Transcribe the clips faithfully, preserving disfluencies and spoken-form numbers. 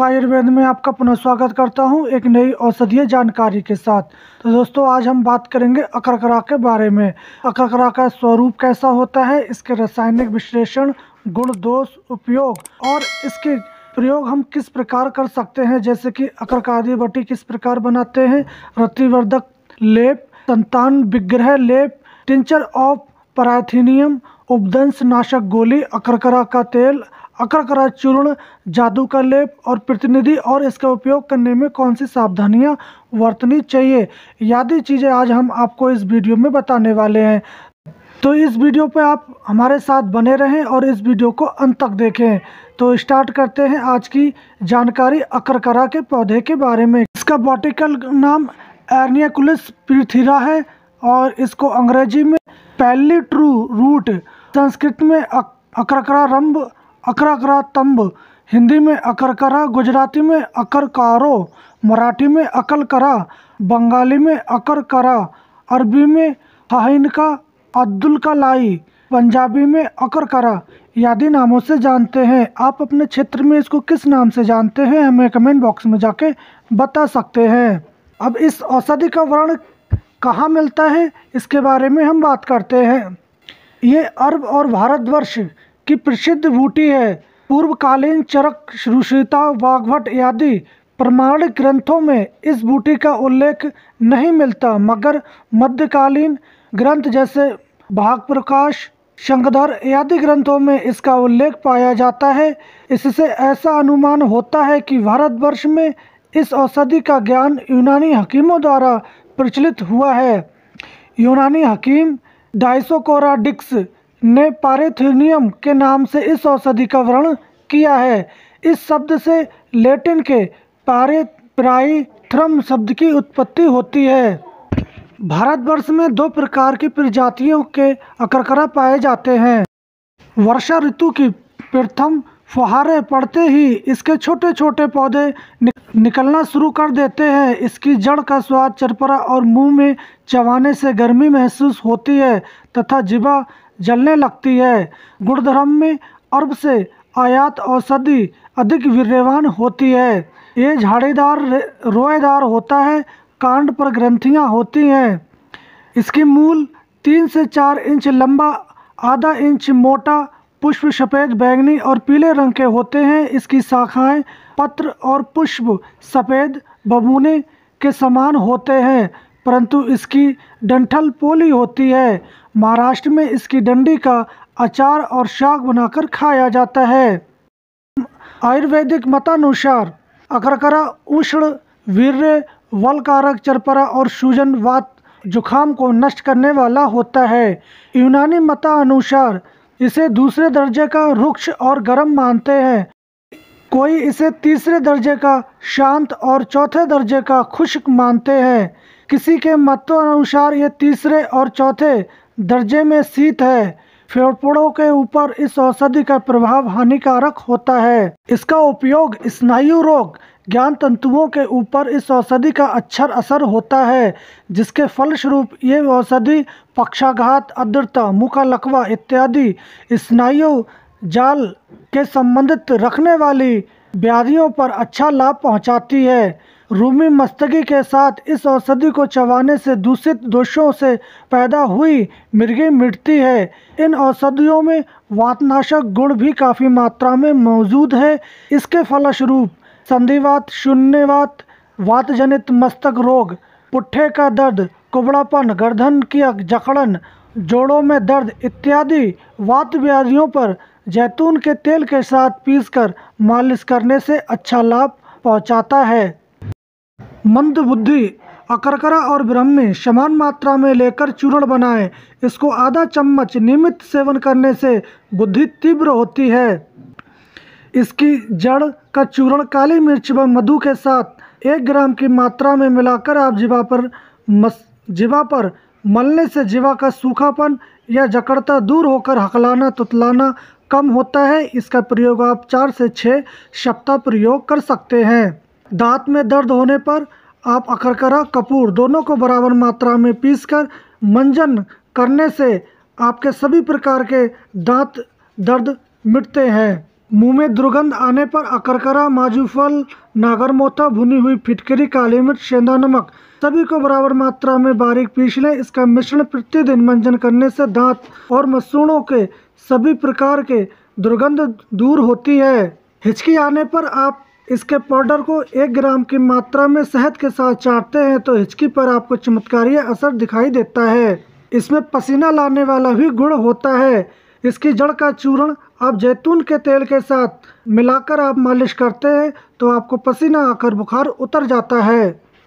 योग आयुर्वेद में आपका पुनः स्वागत करता हूं एक नई औषधीय जानकारी के साथ। तो दोस्तों, आज हम बात करेंगे अकरकरा के बारे में। अकरकरा का स्वरूप कैसा होता है, इसके रासायनिक विश्लेषण, गुण, दोष, उपयोग और इसके प्रयोग हम किस प्रकार कर सकते हैं, जैसे कि अकरकादी बटी किस प्रकार बनाते हैं, रतिवर्धक लेप, संतान विग्रह लेप, टिंचर ऑफ पैराथीनियम, उपदंश नाशक गोली, अकरकरा का तेल, अकरकरा चूर्ण, जादू का लेप और प्रतिनिधि और इसका उपयोग करने में कौन सी सावधानियां बरतनी चाहिए, आदि चीज़ें आज हम आपको इस वीडियो में बताने वाले हैं। तो इस वीडियो पे आप हमारे साथ बने रहें और इस वीडियो को अंत तक देखें। तो स्टार्ट करते हैं आज की जानकारी अकरकरा के पौधे के बारे में। इसका बॉटिकल नाम एर्नियाकुलस पिथिरा है और इसको अंग्रेजी में पैलीट्रू रूट, संस्कृत में अकरकरा रंब, अकरकरा तंब, हिंदी में अकरकरा, गुजराती में अकरकारो, मराठी में अकलकरा, बंगाली में अकरकरा, अरबी में हाहिनका, अब्दुल का लाई, पंजाबी में अकरकरा आदि नामों से जानते हैं। आप अपने क्षेत्र में इसको किस नाम से जानते हैं, हमें कमेंट बॉक्स में जाके बता सकते हैं। अब इस औषधि का वर्ण कहाँ मिलता है, इसके बारे में हम बात करते हैं। ये अरब और भारतवर्ष की प्रसिद्ध बूटी है। पूर्वकालीन चरक, ऋषिता, वाग्भट आदि प्रमाणिक ग्रंथों में इस बूटी का उल्लेख नहीं मिलता, मगर मध्यकालीन ग्रंथ जैसे भाग प्रकाश, शंखधर आदि ग्रंथों में इसका उल्लेख पाया जाता है। इससे ऐसा अनुमान होता है कि भारतवर्ष में इस औषधि का ज्ञान यूनानी हकीमों द्वारा प्रचलित हुआ है। यूनानी हकीम डाइसोकोराडिक्स ने पैराथीनियम के नाम से इस औषधि का वर्णन किया है। इस शब्द से लैटिन के पैरे पैराइथ्रम शब्द की उत्पत्ति होती है। भारतवर्ष में दो प्रकार की प्रजातियों के अकरकरा पाए जाते हैं। वर्षा ऋतु की प्रथम फुहारे पड़ते ही इसके छोटे छोटे पौधे निकलना शुरू कर देते हैं। इसकी जड़ का स्वाद चरपरा और मुंह में चबाने से गर्मी महसूस होती है तथा जीवा जलने लगती है। गुणधर्म में अरब से आयात औषधि अधिक वीर्यवान होती है। ये झाड़ीदार रोएदार होता है, कांड पर ग्रंथियां होती हैं। इसकी मूल तीन से चार इंच लंबा, आधा इंच मोटा, पुष्प सफ़ेद, बैंगनी और पीले रंग के होते हैं। इसकी शाखाएं, पत्र और पुष्प सफ़ेद बबूने के समान होते हैं, परंतु इसकी डंठल पोली होती है। महाराष्ट्र में इसकी डंडी का अचार और शाक बनाकर खाया जाता है। आयुर्वेदिक मतानुसार अकरकरा उष्ण, वीर्य, बलकारक, चरपरा और सूजन, वात, जुखाम को नष्ट करने वाला होता है। यूनानी मतानुसार इसे दूसरे दर्जे का रुक्ष और गर्म मानते हैं। कोई इसे तीसरे दर्जे का शांत और चौथे दर्जे का खुश्क मानते हैं। किसी के मतानुसार ये तीसरे और चौथे दर्जे में शीत है। फेफड़ों के ऊपर इस औषधि का प्रभाव हानिकारक होता है। इसका उपयोग स्नायु रोग, ज्ञान तंतुओं के ऊपर इस औषधि का अच्छा असर होता है, जिसके फलस्वरूप ये औषधि पक्षाघात, आर्द्रता, मुंह का लकवा इत्यादि स्नायु जाल के संबंधित रखने वाली व्याधियों पर अच्छा लाभ पहुंचाती है। रूमी मस्तकी के साथ इस औषधि को चबाने से दूषित दोषों से पैदा हुई मिर्गी मिटती है। इन औषधियों में वातनाशक गुण भी काफ़ी मात्रा में मौजूद है। इसके फलस्वरूप संधिवात, शून्यवात, वातजनित मस्तक रोग, पुट्ठे का दर्द, कुबड़ापन, गर्दन की जकड़न, जोड़ों में दर्द इत्यादि वात व्याधियों पर जैतून के तेल के साथ पीसकर मालिश करने से अच्छा लाभ पहुंचाता है। मंद बुद्धि अकरकरा और ब्राह्मी समान मात्रा में लेकर चूर्ण बनाएं। इसको आधा चम्मच नियमित सेवन करने से बुद्धि तीव्र होती है। इसकी जड़ का चूर्ण काली मिर्च व मधु के साथ एक ग्राम की मात्रा में मिलाकर आप जीवा पर मस जीवा पर मलने से जीवा का सूखापन या जकड़ता दूर होकर हकलाना, तुतलाना कम होता है। इसका प्रयोग आप चार से छः सप्ताह प्रयोग कर सकते हैं। दांत में दर्द होने पर आप अकरकरा, कपूर दोनों को बराबर मात्रा में पीसकर मंजन करने से आपके सभी प्रकार के दांत दर्द मिटते हैं। मुंह में दुर्गंध आने पर अकरकरा, माजूफल, नागरमोथा, भुनी हुई फिटकरी, काली मिर्च, सेंधा नमक सभी को बराबर मात्रा में बारीक पीस लें। इसका मिश्रण प्रतिदिन मंजन करने से दांत और मसूड़ों के सभी प्रकार के दुर्गंध दूर होती है। हिचकी आने पर आप इसके पाउडर को एक ग्राम की मात्रा में शहद के साथ चाटते हैं तो हिचकी पर आपको चमत्कारी असर दिखाई देता है। इसमें पसीना लाने वाला भी गुण होता है। इसकी जड़ का चूर्ण आप जैतून के तेल के साथ मिलाकर आप मालिश करते हैं तो आपको पसीना आकर बुखार उतर जाता है।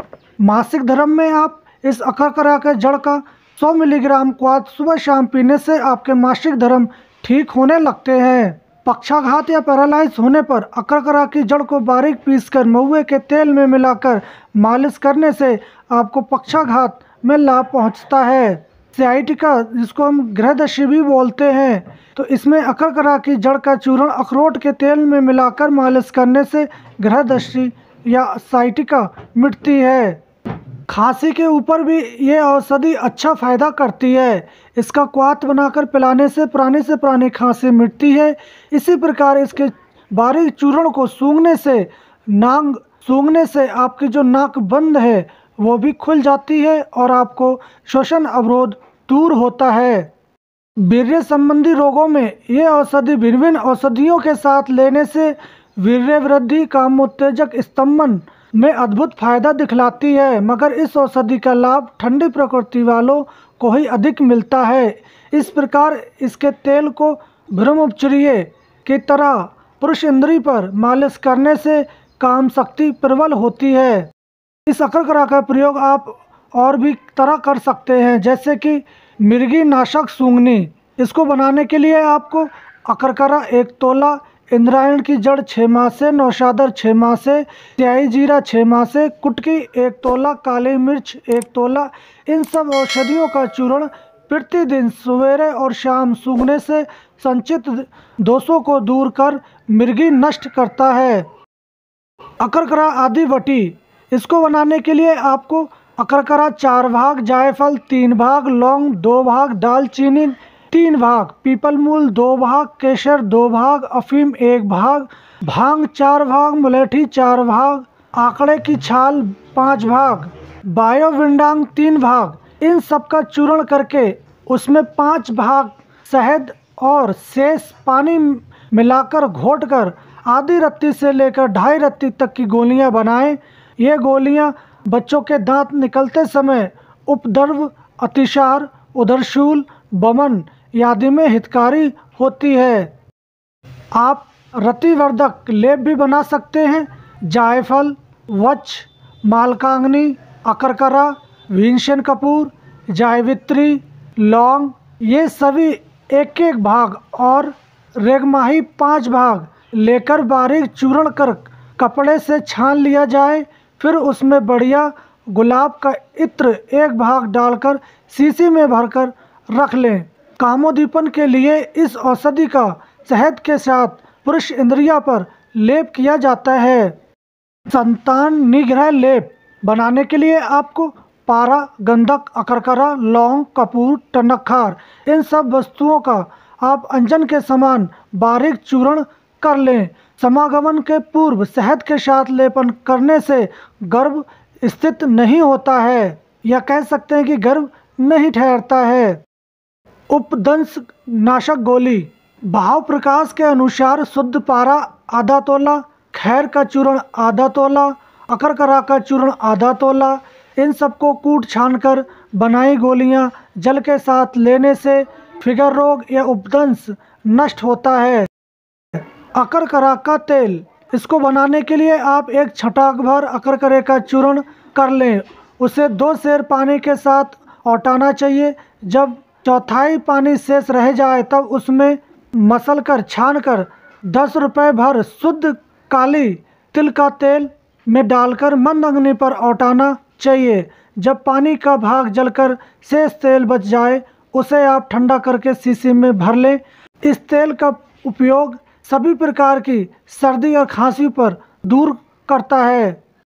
मासिक धर्म में आप इस अकरकरा के जड़ का सौ मिलीग्राम क्वाथ सुबह शाम पीने से आपके मासिक धर्म ठीक होने लगते हैं। पक्षाघात या पैरालाइज होने पर अकरकरा की जड़ को बारीक पीसकर महुए के तेल में मिलाकर मालिश करने से आपको पक्षाघात में लाभ पहुंचता है। सियाटिका, जिसको हम ग्रहदशी भी बोलते हैं, तो इसमें अकरकरा की जड़ का चूर्ण अखरोट के तेल में मिलाकर मालिश करने से ग्रहदशी या साइटिका मिटती है। खांसी के ऊपर भी ये औषधि अच्छा फायदा करती है। इसका क्वाथ बनाकर पिलाने से पुरानी से पुरानी खांसी मिटती है। इसी प्रकार इसके बारीक चूर्ण को सूंघने से नाक सूंघने से आपकी जो नाक बंद है वो भी खुल जाती है और आपको श्वसन अवरोध दूर होता है। वीर्य संबंधी रोगों में ये औषधि भिन्न भिन्न औषधियों के साथ लेने से वीर्य वृद्धि, काम उत्तेजक, स्तंभन में अद्भुत फायदा दिखलाती है। मगर इस औषधि का लाभ ठंडी प्रकृति वालों को ही अधिक मिलता है। इस प्रकार इसके तेल को ब्रह्मचर्य की तरह पुरुष इंद्री पर मालिश करने से काम शक्ति प्रबल होती है। इस अकरकरा का प्रयोग आप और भी तरह कर सकते हैं, जैसे कि मिर्गी नाशक सूंघनी। इसको बनाने के लिए आपको अकरकरा एक तोला, इंद्रायण की जड़ छः माह से, नौशादर छः माह से, स्याही जीरा छः माह से, कुटकी एक तोला, काली मिर्च एक तोला, इन सब औषधियों का चूर्ण प्रतिदिन सवेरे और शाम सूंघने से संचित दोषों को दूर कर मिर्गी नष्ट करता है। अकरकरा आदि वटी, इसको बनाने के लिए आपको अकरकरा चार भाग, जायफल तीन भाग, लौंग दो भाग, दालचीनी तीन भाग, पीपल मूल दो भाग, केसर दो भाग, अफीम एक भाग, भांग चार भाग, मुलेठी चार भाग, आंकड़े की छाल पाँच भाग, बायोविंडांग तीन भाग, इन सब का चूर्ण करके उसमें पाँच भाग शहद और शेष पानी मिलाकर घोटकर आधी रत्ती से लेकर ढाई रत्ती तक की गोलियां बनाएं। ये गोलियां बच्चों के दांत निकलते समय उपद्रव, अतिसार, उदरशूल, बमन आदि में हितकारी होती है। आप रतिवर्धक लेप भी बना सकते हैं। जायफल, वच, मालकांगनी, अकरकरा, भीमसेन कपूर, जायवित्री, लौंग ये सभी एक एक भाग और रेगमाही पाँच भाग लेकर बारीक चूर्ण कर कपड़े से छान लिया जाए। फिर उसमें बढ़िया गुलाब का इत्र एक भाग डालकर शीशी में भरकर रख लें। कामोदीपन के लिए इस औषधि का शहद के साथ पुरुष इंद्रिया पर लेप किया जाता है। संतान निग्रह लेप बनाने के लिए आपको पारा, गंधक, अकरकरा, लौंग, कपूर, टनखार इन सब वस्तुओं का आप अंजन के समान बारीक चूर्ण कर लें। समागमन के पूर्व शहद के साथ लेपन करने से गर्भ स्थित नहीं होता है, या कह सकते हैं कि गर्भ नहीं ठहरता है। उपदंश नाशक गोली, भाव प्रकाश के अनुसार शुद्ध पारा आधा तोला, खैर का चूर्ण आधा तोला, अकरकरा का चूर्ण आधा तोला, इन सबको कूट छान कर बनाई गोलियां जल के साथ लेने से फिगर रोग या उपदंश नष्ट होता है। अकरकरा का तेल, इसको बनाने के लिए आप एक छटाक भर अकरकरे का चूर्ण कर लें। उसे दो सेर पानी के साथ औटाना चाहिए। जब चौथाई पानी शेष रह जाए तब उसमें मसल कर छान कर दस रुपये भर शुद्ध काली तिल का तेल में डालकर मंद अग्नि पर औटाना चाहिए। जब पानी का भाग जलकर शेष तेल बच जाए उसे आप ठंडा करके शीशी में भर लें। इस तेल का उपयोग सभी प्रकार की सर्दी और खांसी पर दूर करता है।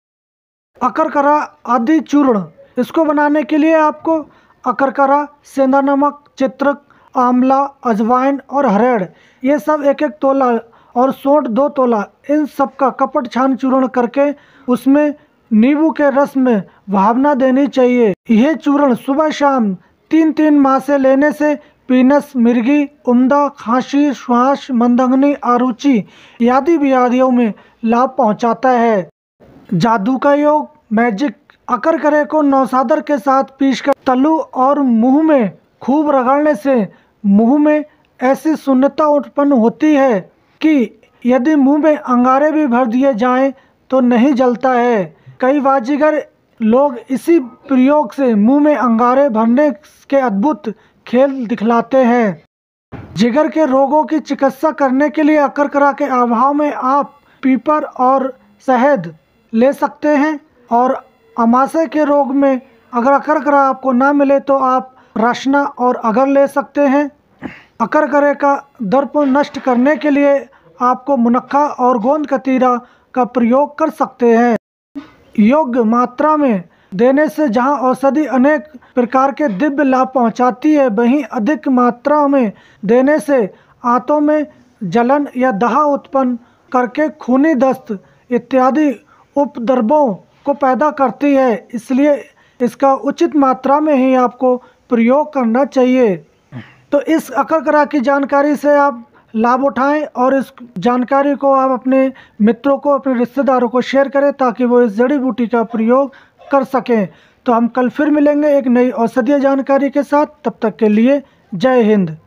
अकरकरा आदि चूर्ण, इसको बनाने के लिए आपको अकरकरा, सेंधा नमक, चित्रक, आंवला, अजवाइन और हरेड़ ये सब एक एक तोला और सौंठ दो तोला, इन सब का कपट छान चूर्ण करके उसमें नींबू के रस में भावना देनी चाहिए। यह चूर्ण सुबह शाम तीन तीन माह से लेने से पीनस, मिर्गी, उम्दा, खांसी, श्वास, मंदग्नि, आरुचि आदि बीमारियों में लाभ पहुंचाता है। जादू का योग, मैजिक। अकरकरे को नौसादर के साथ पीसकर तलु और मुंह में खूब रगड़ने से मुंह में ऐसी शून्यता उत्पन्न होती है कि यदि मुंह में अंगारे भी भर दिए जाएं तो नहीं जलता है। कई बाजीगर लोग इसी प्रयोग से मुंह में अंगारे भरने के अद्भुत खेल दिखलाते हैं। जिगर के रोगों की चिकित्सा करने के लिए अकरकरा के अभाव में आप पीपर और शहद ले सकते हैं, और अमाशय के रोग में अगर अकरकरा आपको ना मिले तो आप रसना और अगर ले सकते हैं। अकरकरे का दर्प नष्ट करने के लिए आपको मुनक्का और गोंद कतीरा का प्रयोग कर सकते हैं। योग्य मात्रा में देने से जहां औषधि अनेक प्रकार के दिव्य लाभ पहुंचाती है, वहीं अधिक मात्रा में देने से आंतों में जलन या दहा उत्पन्न करके खूनी दस्त इत्यादि उपद्रवों को पैदा करती है। इसलिए इसका उचित मात्रा में ही आपको प्रयोग करना चाहिए। तो इस अकरकरा की जानकारी से आप लाभ उठाएं और इस जानकारी को आप अपने मित्रों को, अपने रिश्तेदारों को शेयर करें ताकि वो इस जड़ी बूटी का प्रयोग कर सकें। तो हम कल फिर मिलेंगे एक नई औषधीय जानकारी के साथ। तब तक के लिए जय हिंद।